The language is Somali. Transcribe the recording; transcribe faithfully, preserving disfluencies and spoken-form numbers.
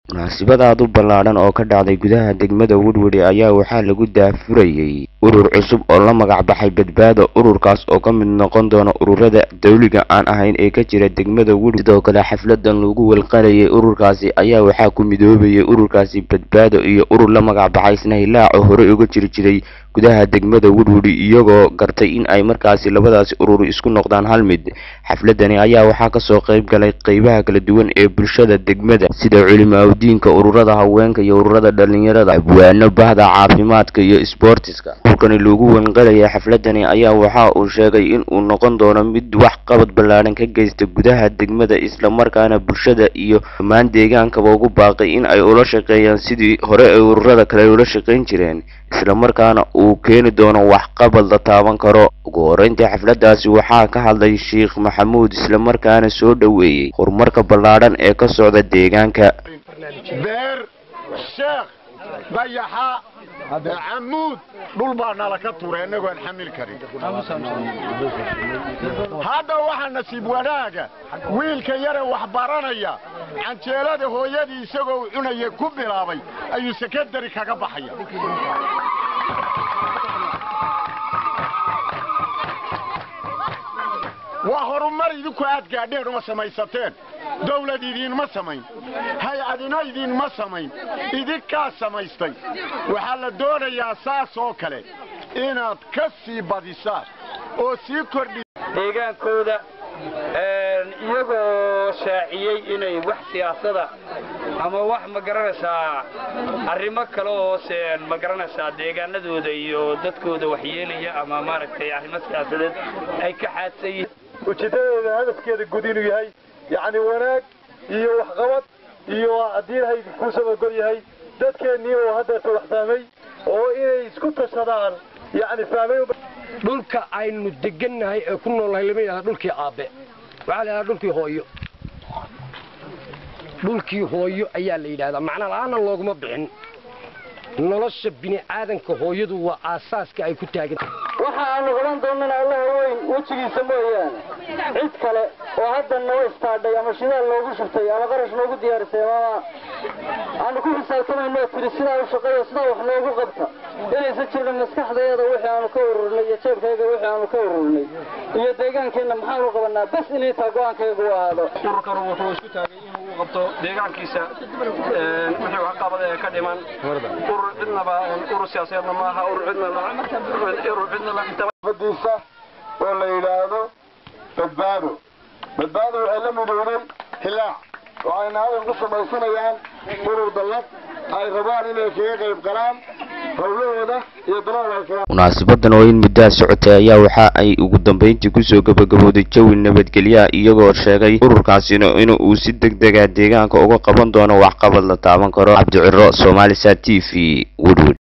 munaasabada aad u ballaaran oo ka dhacday gudaha degmada widhwidh ayaa waxaa lagu daafurayay urur cusub oo la magac baxay badbaado. ururkaas oo ka mid noqon doona ururada dawliga aan ahayn ee ka jira degmada widhwidh. sidoo kale xafladan lagu walqalayay ururkaasi ayaa waxaa ku midoobayay ururkaasi badbaado iyo urur la magac baxay isna hilaac oo hore uga jiri jiray gudaha degmada widhwidh, iyagoo gartay in ay markaasi labadaasi urur isku noqdaan hal mid. xafladani ayaa waxaa ka soo qayb galay qaybaha kala duwan ee bulshada degmada sida culimada diinka, ururada haweenka iyo ururada dhalinyarada, abwaano, bahda caafimaadka iyo sportiska. ururkani lagu wanqalayay xafladani ayaa waxa uu sheegay in uu noqon doono mid wax qabad ballaaran ka geysta gudaha degmada, isla markaana bulshada iyo dhammaan deegaankaba ugu baaqay in ay ula shaqeeyaan sidii hore ay ururada kale ula shaqeyn jireen, isla markaana uu keeni doono wax qabad la taaban karo. ugu horeyntii xafladaasi waxaa ka hadlay Sheekh Maxamuud, isla markaana soo dhaweeyay horumarka ballaaran ee ka socda deegaanka. beer sheekh bayaxa عمود دول بانا لك توري انغو نحمل كريم هذا waxa nasiib wanaaga wiilka yare wax baranaya canjeelada hooyadii isagoo cunaya ku bilaabay ayuu secondary kaga baxaya waa horumar idinku aad gaadheen uma samaysateen dawladiin ma samayn hay'adinaydin ma samayn idinka samaystay waxa la doonayaa saas oo kale inaad ka sii badisaan oo sii kordhi deegaankooda ee iyagoo shaaciyay inay wax siyaasada ama wax ma garanaysaa arrimo kale oo seen ma garanaysaa deegaanadooda iyo dadkooda wax yeelaya ama maaragtay arrimo siyaasadeed ay ka xaadsan ujeedada hadafkeeda guud inuu yahay يعني wanaag iyo wax qabad iyo hadii ay ku sabab yahay dadkeennii oo hadda wax saamay oo inay isku tashadaan yani faamay dhulka aynu deganahay ee ku noolahay lama yahay dhulkii aabe waxa la dhulkii hooyo dhulkii hooyo ayaa la yiraahdaa macna la'aan looguma bixin nolosha bini aadanka hooyadu waa aasaaska ay ku taagan waxa aanu galan doonaa Allah weyn wajigiisa mooyaan cid kale oo hadda noo istaadhay ama shidaal loogu shubtay ama qarash loogu diyaarisay ama aanu ku xisaabtamayno tirisada u shaqeeyo sida wax loogu qabta inaysan jirin maskaxdeeda wixii aanu ka ururnay iyo jeebkayga wixii aanu ka ururnay iyo deegaankeena maxaan u qabanaa bas inay taa go'aankaygu ahaado ururkan wuxuu isku taagay inuu qabto deegaankiisa ee wixii wax qabada ee ka dhiman urur cidnaba urur siyaasadeedna ma aha urur cidnaba urur cidna la inta fadhiisa oo la yiraahdo badbaado badbaado waxay la midowday hilaac waxayna hadal ku samaysanayaan urur dallad ay rabaan inay kaga qayb galaan howlahooda iyo dalaalka. munaasabadan oo in muddo socotay ayaa waxa ay ugu dambeyntii ku soo gabagabowday jawi nabadgelyo iyagoo sheegay ururkaasina inuu si degdeg ah deegaanka uga qaban doono wax qabad la taaban karo. Cabdi Ururo, Somali Sat T V, Widhwidh.